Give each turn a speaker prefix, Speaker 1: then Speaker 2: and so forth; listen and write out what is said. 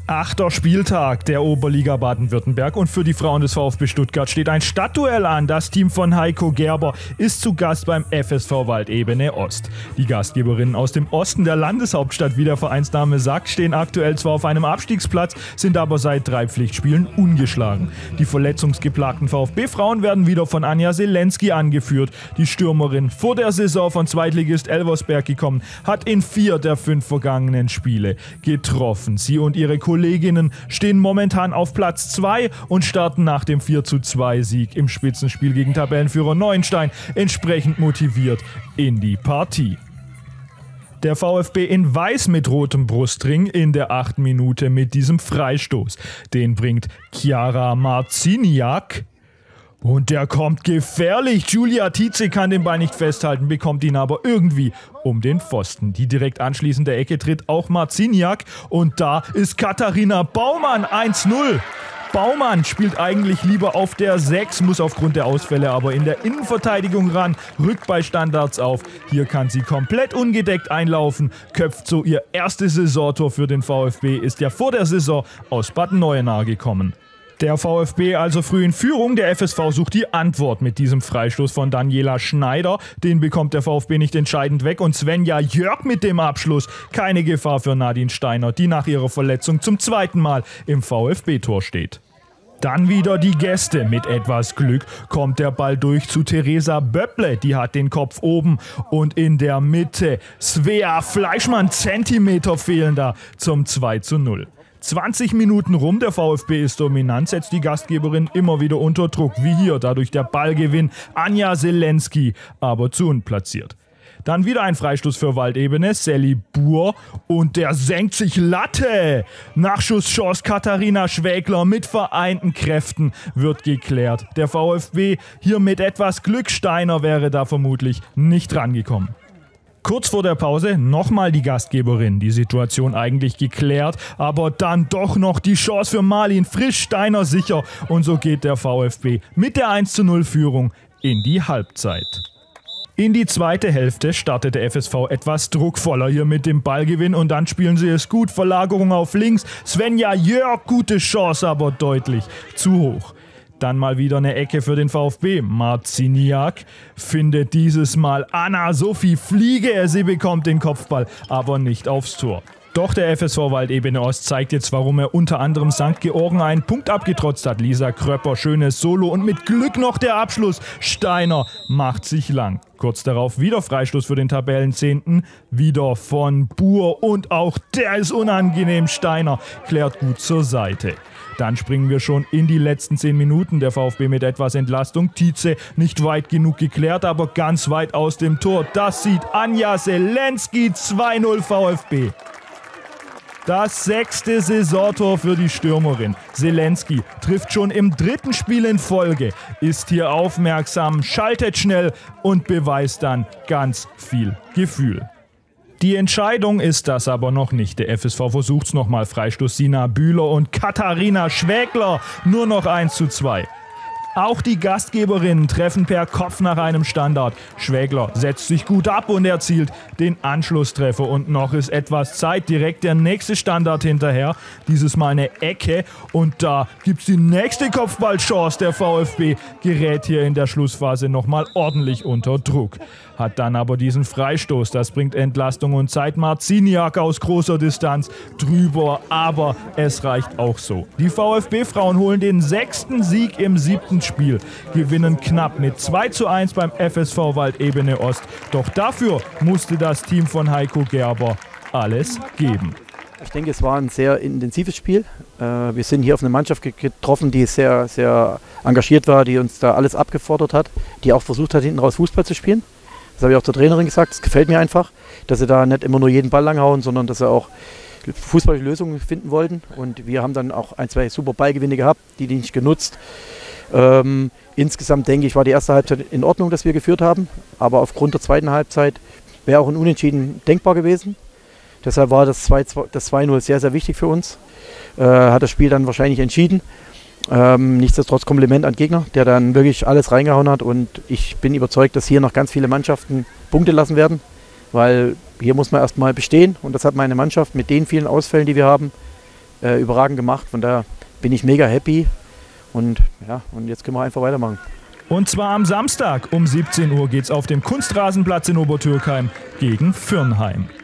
Speaker 1: 8. Spieltag der Oberliga Baden-Württemberg und für die Frauen des VfB Stuttgart steht ein Stadtduell an. Das Team von Heiko Gerber ist zu Gast beim FSV Waldebene Ost. Die Gastgeberinnen aus dem Osten der Landeshauptstadt, wie der Vereinsname sagt, stehen aktuell zwar auf einem Abstiegsplatz, sind aber seit 3 Pflichtspielen ungeschlagen. Die verletzungsgeplagten VfB-Frauen werden wieder von Anja Selensky angeführt. Die Stürmerin, vor der Saison von Zweitligist Elversberg gekommen, hat in 4 der 5 vergangenen Spiele getroffen. Sie und ihre Kolleginnen stehen momentan auf Platz 2 und starten nach dem 4:2-Sieg im Spitzenspiel gegen Tabellenführer Neuenstein entsprechend motiviert in die Partie. Der VfB in Weiß mit rotem Brustring in der 8. Minute mit diesem Freistoß. Den bringt Chiara Marciniak. Und der kommt gefährlich. Julia Tietze kann den Ball nicht festhalten, bekommt ihn aber irgendwie um den Pfosten. Die direkt anschließende Ecke tritt auch Marciniak. Und da ist Katharina Baumann 1:0. Baumann spielt eigentlich lieber auf der 6, muss aufgrund der Ausfälle aber in der Innenverteidigung ran, rückt bei Standards auf. Hier kann sie komplett ungedeckt einlaufen, köpft so ihr erstes Saisontor für den VfB, ist ja vor der Saison aus Bad Neuenahr gekommen. Der VfB also früh in Führung, der FSV sucht die Antwort mit diesem Freistoß von Daniela Schneider. Den bekommt der VfB nicht entscheidend weg und Svenja Jörg mit dem Abschluss. Keine Gefahr für Nadine Steiner, die nach ihrer Verletzung zum 2. Mal im VfB-Tor steht. Dann wieder die Gäste. Mit etwas Glück kommt der Ball durch zu Theresa Böpple. Die hat den Kopf oben und in der Mitte Svea Fleischmann, Zentimeter fehlen da zum 2:0. 20 Minuten rum, der VfB ist dominant, setzt die Gastgeberin immer wieder unter Druck, wie hier, dadurch der Ballgewinn Anja Selensky, aber zu unplatziert. Dann wieder ein Freistoß für Waldebene, Sally Buhr und der senkt sich Latte. Nachschusschance Katharina Schwägler mit vereinten Kräften wird geklärt. Der VfB hier mit etwas Glück, Steiner wäre da vermutlich nicht rangekommen. Kurz vor der Pause nochmal die Gastgeberin, die Situation eigentlich geklärt, aber dann doch noch die Chance für Marlin Frisch, Steiner sicher und so geht der VfB mit der 1:0-Führung in die Halbzeit. In die zweite Hälfte startet der FSV etwas druckvoller hier mit dem Ballgewinn und dann spielen sie es gut, Verlagerung auf links, Svenja Jörg, gute Chance, aber deutlich zu hoch. Dann mal wieder eine Ecke für den VfB. Marciniak findet dieses Mal Anna-Sophie Fliege. Sie bekommt den Kopfball, aber nicht aufs Tor. Doch der FSV Waldebene Ost zeigt jetzt, warum er unter anderem St. Georgen einen Punkt abgetrotzt hat. Lisa Kröpper, schönes Solo und mit Glück noch der Abschluss. Steiner macht sich lang. Kurz darauf wieder Freistoß für den Tabellenzehnten. Wieder von Buhr und auch der ist unangenehm. Steiner klärt gut zur Seite. Dann springen wir schon in die letzten 10 Minuten. Der VfB mit etwas Entlastung. Tietze nicht weit genug geklärt, aber ganz weit aus dem Tor. Das sieht Anja Selensky, 2:0 VfB. Das 6. Saisontor für die Stürmerin. Selensky trifft schon im 3. Spiel in Folge, ist hier aufmerksam, schaltet schnell und beweist dann ganz viel Gefühl. Die Entscheidung ist das aber noch nicht. Der FSV versucht's nochmal. Freistoß Sina Bühler und Katharina Schwägler. Nur noch 1:2. Auch die Gastgeberinnen treffen per Kopf nach einem Standard. Schwägler setzt sich gut ab und erzielt den Anschlusstreffer. Und noch ist etwas Zeit. Direkt der nächste Standard hinterher. Dieses Mal eine Ecke. Und da gibt's die nächste Kopfballchance. Der VfB gerät hier in der Schlussphase nochmal ordentlich unter Druck. Hat dann aber diesen Freistoß. Das bringt Entlastung und Zeit. Marciniak aus großer Distanz drüber. Aber es reicht auch so. Die VfB-Frauen holen den 6. Sieg im 7. Spiel, gewinnen knapp mit 2:1 beim FSV Waldebene Ost. Doch dafür musste das Team von Heiko Gerber alles geben.
Speaker 2: Ich denke, es war ein sehr intensives Spiel. Wir sind hier auf eine Mannschaft getroffen, die sehr, sehr engagiert war, die uns da alles abgefordert hat, die auch versucht hat, hinten raus Fußball zu spielen. Das habe ich auch zur Trainerin gesagt, das gefällt mir einfach, dass sie da nicht immer nur jeden Ball langhauen, sondern dass sie auch fußballische Lösungen finden wollten. Und wir haben dann auch 1, 2 super Ballgewinne gehabt, die nicht genutzt. Insgesamt denke ich, war die erste Halbzeit in Ordnung, dass wir geführt haben, aber aufgrund der zweiten Halbzeit wäre auch ein Unentschieden denkbar gewesen. Deshalb war das 2:0 sehr, sehr wichtig für uns. Hat das Spiel dann wahrscheinlich entschieden. Nichtsdestotrotz Kompliment an den Gegner, der dann wirklich alles reingehauen hat und ich bin überzeugt, dass hier noch ganz viele Mannschaften Punkte lassen werden, weil hier muss man erstmal bestehen und das hat meine Mannschaft mit den vielen Ausfällen, die wir haben, überragend gemacht. Von daher bin ich mega happy. Und jetzt können wir einfach weitermachen.
Speaker 1: Und zwar am Samstag um 17 Uhr geht's auf dem Kunstrasenplatz in Obertürkheim gegen Fürnheim.